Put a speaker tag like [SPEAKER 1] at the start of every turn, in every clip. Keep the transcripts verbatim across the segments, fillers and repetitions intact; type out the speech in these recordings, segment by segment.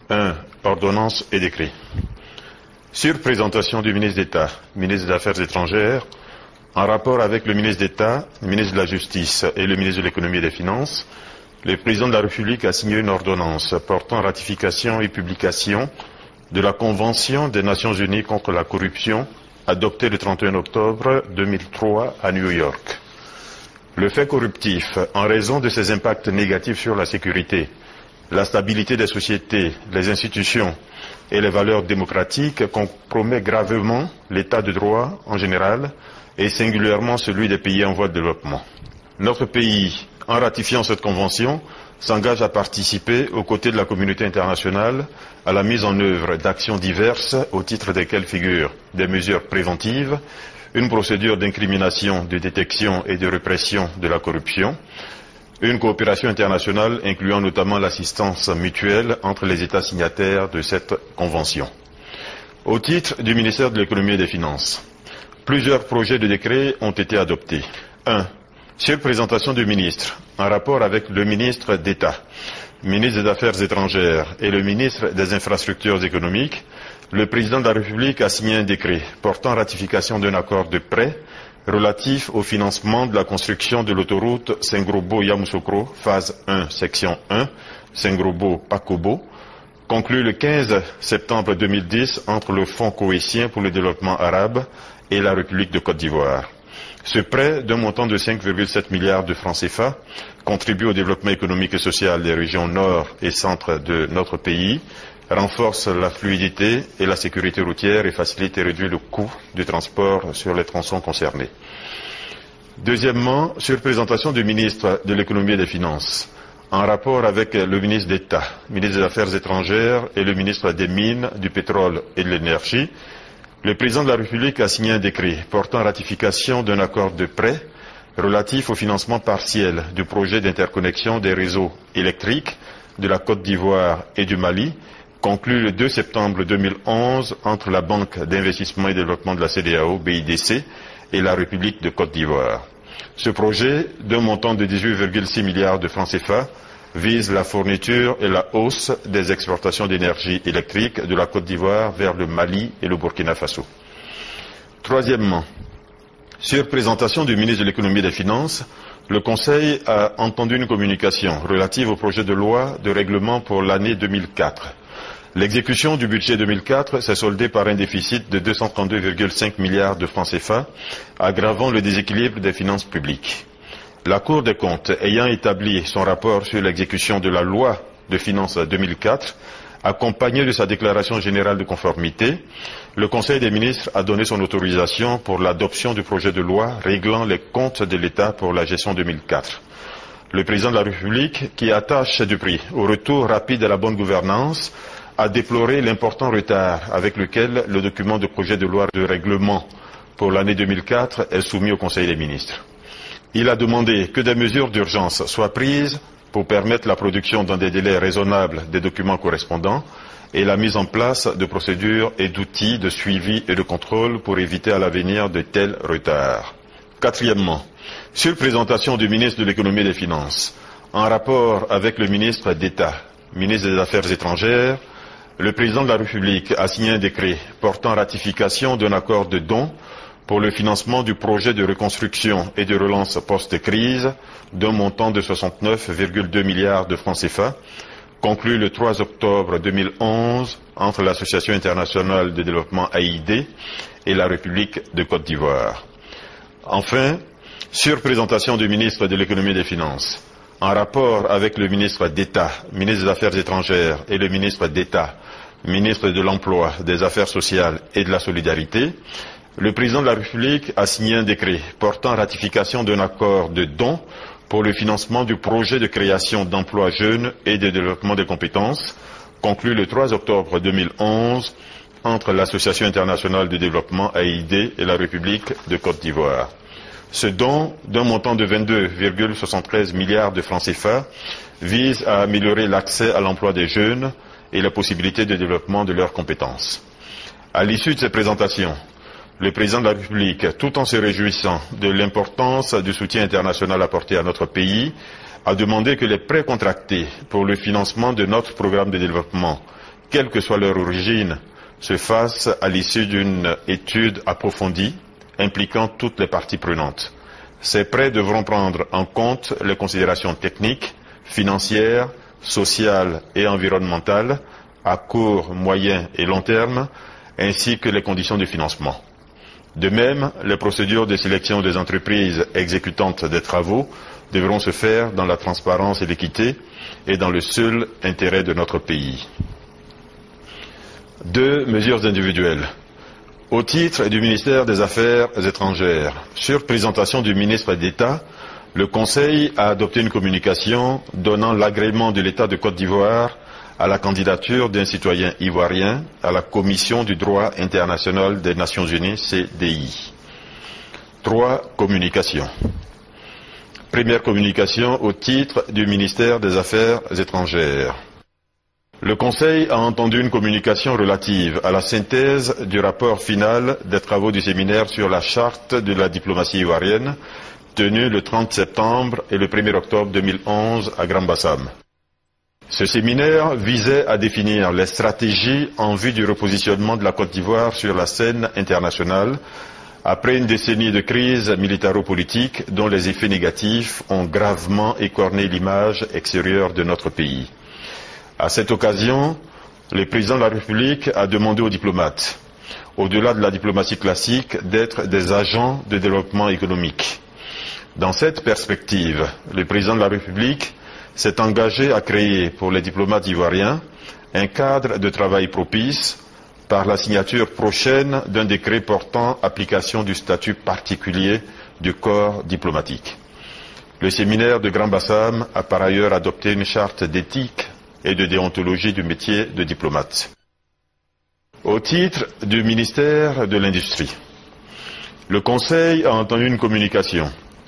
[SPEAKER 1] un. Ordonnances et décrets. Sur présentation du ministre d'État, ministre des Affaires étrangères, en rapport avec le ministre d'État, le ministre de la Justice et le ministre de l'Économie et des Finances, le président de la République a signé une ordonnance portant ratification et publication de la Convention des Nations Unies contre la corruption adoptée le trente et un octobre deux mille trois à New York. Le fait corruptif, en raison de ses impacts négatifs sur la sécurité, la stabilité des sociétés, les institutions et les valeurs démocratiques, compromet gravement l'état de droit en général et singulièrement celui des pays en voie de développement. Notre pays, en ratifiant cette convention, s'engage à participer aux côtés de la communauté internationale à la mise en œuvre d'actions diverses au titre desquelles figurent des mesures préventives, une procédure d'incrimination, de détection et de répression de la corruption, une coopération internationale incluant notamment l'assistance mutuelle entre les États signataires de cette convention. Au titre du ministère de l'Économie et des Finances, plusieurs projets de décret ont été adoptés. un. Sur présentation du ministre, en rapport avec le ministre d'État, ministre des Affaires étrangères et le ministre des Infrastructures économiques, le président de la République a signé un décret portant ratification d'un accord de prêt relatif au financement de la construction de l'autoroute Sengrobo-Yamoussoukro, phase un, section un, Sengrobo-Pakobo, conclu le quinze septembre deux mille dix entre le Fonds cohétien pour le développement arabe et la République de Côte d'Ivoire. Ce prêt, d'un montant de cinq virgule sept milliards de francs C F A, contribue au développement économique et social des régions nord et centre de notre pays, renforce la fluidité et la sécurité routière et facilite et réduit le coût du transport sur les tronçons concernés. Deuxièmement, sur présentation du ministre de l'Économie et des Finances, en rapport avec le ministre d'État, ministre des Affaires étrangères et le ministre des Mines, du Pétrole et de l'Énergie, le président de la République a signé un décret portant ratification d'un accord de prêt relatif au financement partiel du projet d'interconnexion des réseaux électriques de la Côte d'Ivoire et du Mali, conclu le deux septembre deux mille onze entre la Banque d'investissement et développement de la C E D E A O, B I D C, et la République de Côte d'Ivoire. Ce projet, d'un montant de dix-huit virgule six milliards de francs C F A, vise la fourniture et la hausse des exportations d'énergie électrique de la Côte d'Ivoire vers le Mali et le Burkina Faso. Troisièmement, sur présentation du ministre de l'Économie et des Finances, le Conseil a entendu une communication relative au projet de loi de règlement pour l'année deux mille quatre. L'exécution du budget deux mille quatre s'est soldée par un déficit de deux cent trente-deux virgule cinq milliards de francs C F A, aggravant le déséquilibre des finances publiques. La Cour des comptes ayant établi son rapport sur l'exécution de la loi de finances deux mille quatre, accompagné de sa déclaration générale de conformité, le Conseil des ministres a donné son autorisation pour l'adoption du projet de loi réglant les comptes de l'État pour la gestion deux mille quatre. Le président de la République, qui attache du prix au retour rapide à la bonne gouvernance, a déploré l'important retard avec lequel le document de projet de loi de règlement pour l'année deux mille quatre est soumis au Conseil des ministres. Il a demandé que des mesures d'urgence soient prises pour permettre la production dans des délais raisonnables des documents correspondants et la mise en place de procédures et d'outils de suivi et de contrôle pour éviter à l'avenir de tels retards. Quatrièmement, sur présentation du ministre de l'Économie et des Finances, en rapport avec le ministre d'État, ministre des Affaires étrangères, le président de la République a signé un décret portant ratification d'un accord de don pour le financement du projet de reconstruction et de relance post-crise d'un montant de soixante-neuf virgule deux milliards de francs C F A, conclu le trois octobre deux mille onze entre l'Association internationale de développement A I D et la République de Côte d'Ivoire. Enfin, sur présentation du ministre de l'Économie et des Finances, en rapport avec le ministre d'État, ministre des Affaires étrangères et le ministre d'État, ministre de l'Emploi, des Affaires sociales et de la Solidarité, le président de la République a signé un décret portant ratification d'un accord de don pour le financement du projet de création d'emplois jeunes et de développement des compétences, conclu le trois octobre deux mille onze entre l'Association internationale de développement A I D et la République de Côte d'Ivoire. Ce don, d'un montant de vingt-deux virgule soixante-treize milliards de francs C F A, vise à améliorer l'accès à l'emploi des jeunes et la possibilité de développement de leurs compétences. À l'issue de ces présentations, le président de la République, tout en se réjouissant de l'importance du soutien international apporté à notre pays, a demandé que les prêts contractés pour le financement de notre programme de développement quelle que soit leur origine, se fasse à l'issue d'une étude approfondie impliquant toutes les parties prenantes. Ces prêts devront prendre en compte les considérations techniques, financières, sociales et environnementales à court, moyen et long terme, ainsi que les conditions de financement. De même, les procédures de sélection des entreprises exécutantes des travaux devront se faire dans la transparence et l'équité et dans le seul intérêt de notre pays. Deux mesures individuelles. Au titre du ministère des Affaires étrangères, sur présentation du ministre d'État, le Conseil a adopté une communication donnant l'agrément de l'État de Côte d'Ivoire à la candidature d'un citoyen ivoirien à la Commission du droit international des Nations Unies, C D I. Trois communications. Première communication au titre du ministère des Affaires étrangères. Le Conseil a entendu une communication relative à la synthèse du rapport final des travaux du séminaire sur la charte de la diplomatie ivoirienne, tenu le trente septembre et le premier octobre deux mille onze à Grand-Bassam. Ce séminaire visait à définir les stratégies en vue du repositionnement de la Côte d'Ivoire sur la scène internationale après une décennie de crise militaro-politique dont les effets négatifs ont gravement écorné l'image extérieure de notre pays. À cette occasion, le président de la République a demandé aux diplomates, au-delà de la diplomatie classique, d'être des agents de développement économique. Dans cette perspective, le président de la République s'est engagé à créer pour les diplomates ivoiriens un cadre de travail propice par la signature prochaine d'un décret portant application du statut particulier du corps diplomatique. Le séminaire de Grand-Bassam a par ailleurs adopté une charte d'éthique et de déontologie du métier de diplomate. Au titre du ministère de l'Industrie, le Conseil a entendu une communication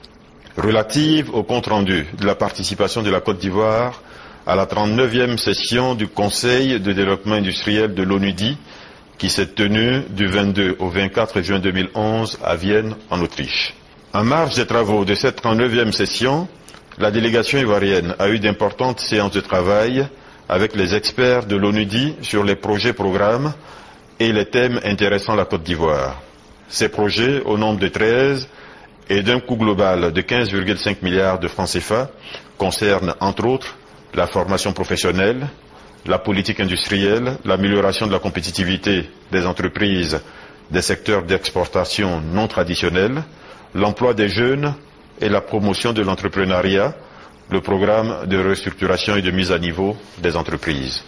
[SPEAKER 1] relative au compte-rendu de la participation de la Côte d'Ivoire à la trente-neuvième session du Conseil de développement industriel de l'ONUDI qui s'est tenue du vingt-deux au vingt-quatre juin deux mille onze à Vienne, en Autriche. En marge des travaux de cette trente-neuvième session, la délégation ivoirienne a eu d'importantes séances de travail avec les experts de l'ONUDI sur les projets programmes et les thèmes intéressant la Côte d'Ivoire. Ces projets, au nombre de treize et d'un coût global de quinze virgule cinq milliards de francs C F A, concernent entre autres la formation professionnelle, la politique industrielle, l'amélioration de la compétitivité des entreprises des secteurs d'exportation non traditionnels, l'emploi des jeunes et la promotion de l'entrepreneuriat, le programme de restructuration et de mise à niveau des entreprises.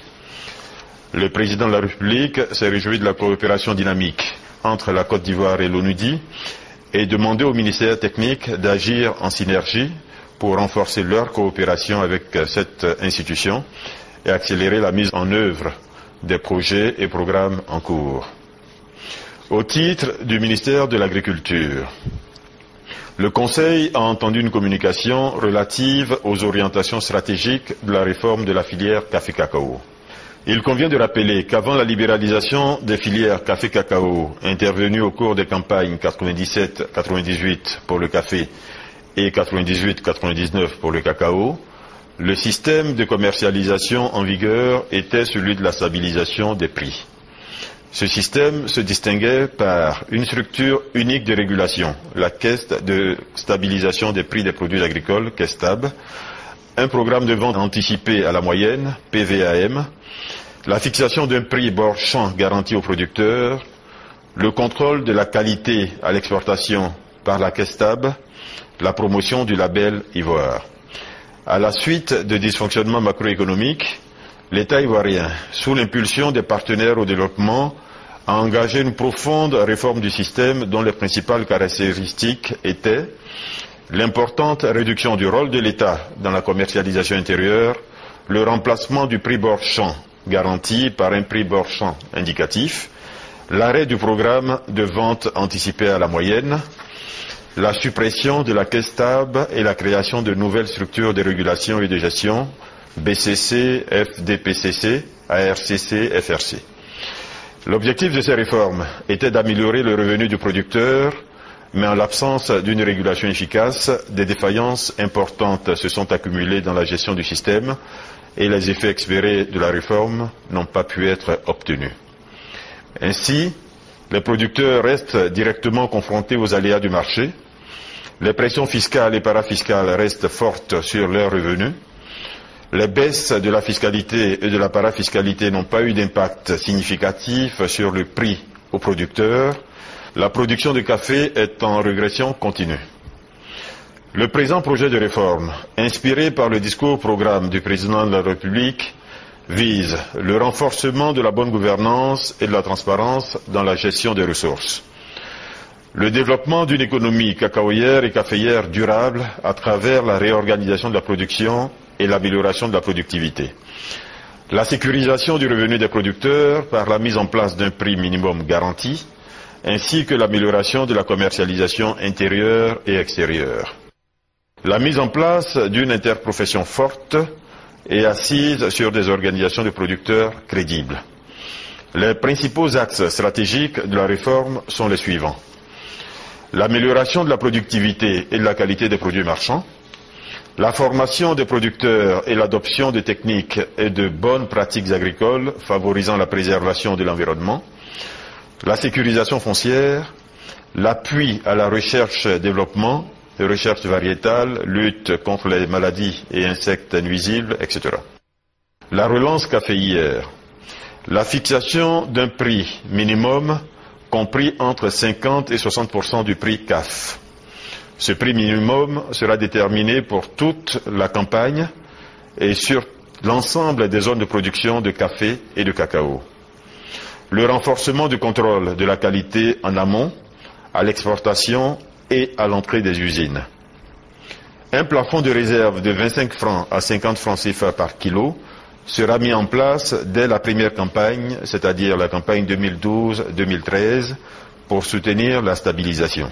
[SPEAKER 1] Le président de la République s'est réjoui de la coopération dynamique entre la Côte d'Ivoire et l'ONUDI et demandé au ministère technique d'agir en synergie pour renforcer leur coopération avec cette institution et accélérer la mise en œuvre des projets et programmes en cours. Au titre du ministère de l'Agriculture, le Conseil a entendu une communication relative aux orientations stratégiques de la réforme de la filière café-cacao. Il convient de rappeler qu'avant la libéralisation des filières café-cacao intervenue au cours des campagnes quatre-vingt-dix-sept quatre-vingt-dix-huit pour le café et quatre-vingt-dix-huit quatre-vingt-dix-neuf pour le cacao, le système de commercialisation en vigueur était celui de la stabilisation des prix. Ce système se distinguait par une structure unique de régulation, la Caisse de stabilisation des prix des produits agricoles, CAISTAB, un programme de vente anticipé à la moyenne, P V A M, la fixation d'un prix bord champ garanti aux producteurs, le contrôle de la qualité à l'exportation par la CAISTAB, la promotion du label Ivoire. À la suite de dysfonctionnements macroéconomiques, l'État ivoirien, sous l'impulsion des partenaires au développement, a engagé une profonde réforme du système dont les principales caractéristiques étaient l'importante réduction du rôle de l'État dans la commercialisation intérieure, le remplacement du prix bord champ garanti par un prix bord champ indicatif, l'arrêt du programme de vente anticipée à la moyenne, la suppression de la CAISTAB et la création de nouvelles structures de régulation et de gestion, B C C, F D P C C, A R C C, F R C. L'objectif de ces réformes était d'améliorer le revenu du producteur, mais en l'absence d'une régulation efficace, des défaillances importantes se sont accumulées dans la gestion du système et les effets espérés de la réforme n'ont pas pu être obtenus. Ainsi, les producteurs restent directement confrontés aux aléas du marché, les pressions fiscales et parafiscales restent fortes sur leurs revenus, les baisses de la fiscalité et de la parafiscalité n'ont pas eu d'impact significatif sur le prix aux producteurs, la production de café est en régression continue. Le présent projet de réforme, inspiré par le discours-programme du président de la République, vise le renforcement de la bonne gouvernance et de la transparence dans la gestion des ressources, le développement d'une économie cacaoyère et caféière durable à travers la réorganisation de la production et l'amélioration de la productivité, la sécurisation du revenu des producteurs par la mise en place d'un prix minimum garanti, ainsi que l'amélioration de la commercialisation intérieure et extérieure, la mise en place d'une interprofession forte et assise sur des organisations de producteurs crédibles. Les principaux axes stratégiques de la réforme sont les suivants: l'amélioration de la productivité et de la qualité des produits marchands, la formation des producteurs et l'adoption de techniques et de bonnes pratiques agricoles favorisant la préservation de l'environnement, la sécurisation foncière, l'appui à la recherche-développement, recherche variétale, lutte contre les maladies et insectes nuisibles, et cetera. La relance caféière, la fixation d'un prix minimum compris entre cinquante et soixante pour cent du prix C A F. Ce prix minimum sera déterminé pour toute la campagne et sur l'ensemble des zones de production de café et de cacao. Le renforcement du contrôle de la qualité en amont, à l'exportation et à l'entrée des usines. Un plafond de réserve de vingt-cinq francs à cinquante francs C F A par kilo sera mis en place dès la première campagne, c'est-à-dire la campagne deux mille douze deux mille treize, pour soutenir la stabilisation.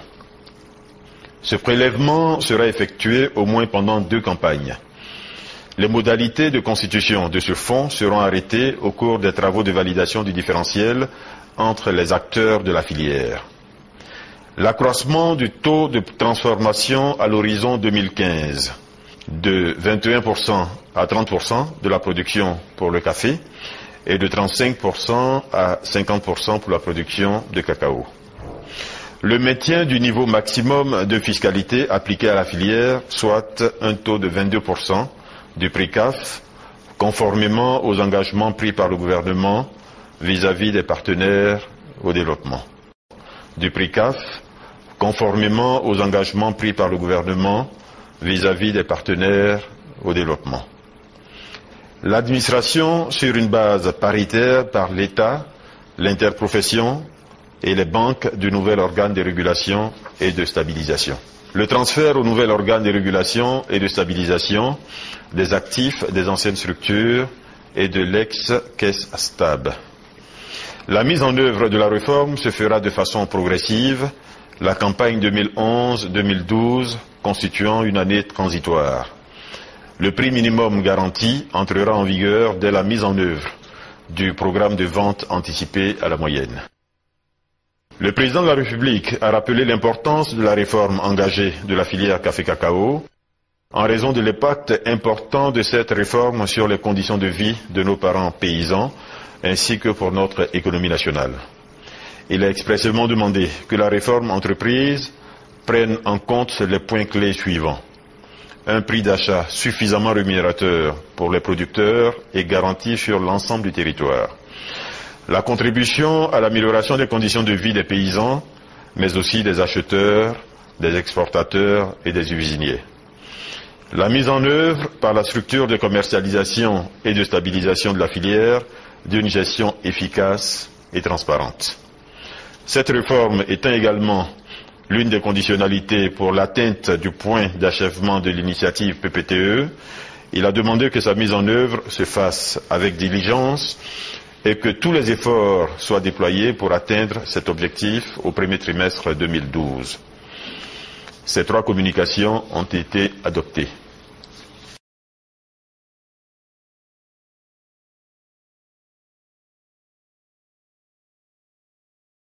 [SPEAKER 1] Ce prélèvement sera effectué au moins pendant deux campagnes. Les modalités de constitution de ce fonds seront arrêtées au cours des travaux de validation du différentiel entre les acteurs de la filière. L'accroissement du taux de transformation à l'horizon deux mille quinze de vingt et un pour cent à trente pour cent de la production pour le café et de trente-cinq pour cent à cinquante pour cent pour la production de cacao. Le maintien du niveau maximum de fiscalité appliqué à la filière, soit un taux de vingt-deux pour cent du prix C A F, conformément aux engagements pris par le gouvernement vis-à-vis des partenaires au développement. Du prix C A F, conformément aux engagements pris par le gouvernement vis-à-vis des partenaires au développement. L'administration sur une base paritaire par l'État, l'interprofession et les banques du nouvel organe de régulation et de stabilisation. Le transfert au nouvel organe de régulation et de stabilisation des actifs des anciennes structures et de l'ex-caisse stable. La mise en œuvre de la réforme se fera de façon progressive, la campagne deux mille onze deux mille douze constituant une année transitoire. Le prix minimum garanti entrera en vigueur dès la mise en œuvre du programme de vente anticipée à la moyenne. Le président de la République a rappelé l'importance de la réforme engagée de la filière café-cacao en raison de l'impact important de cette réforme sur les conditions de vie de nos parents paysans ainsi que pour notre économie nationale. Il a expressément demandé que la réforme entreprise prenne en compte les points clés suivants. Un prix d'achat suffisamment rémunérateur pour les producteurs et garanti sur l'ensemble du territoire. La contribution à l'amélioration des conditions de vie des paysans, mais aussi des acheteurs, des exportateurs et des usiniers. La mise en œuvre par la structure de commercialisation et de stabilisation de la filière d'une gestion efficace et transparente. Cette réforme étant également l'une des conditionnalités pour l'atteinte du point d'achèvement de l'initiative P P T E, il a demandé que sa mise en œuvre se fasse avec diligence et que tous les efforts soient déployés pour atteindre cet objectif au premier trimestre deux mille douze. Ces trois communications ont été adoptées.